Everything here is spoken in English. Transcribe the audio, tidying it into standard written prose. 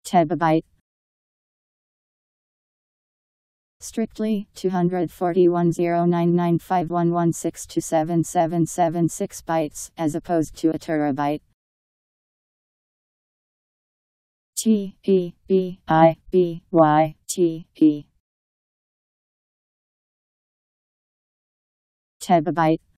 Tebibyte. Strictly 241,099,511,627,776 bytes, as opposed to a terabyte. Tebibyte. Tebibyte.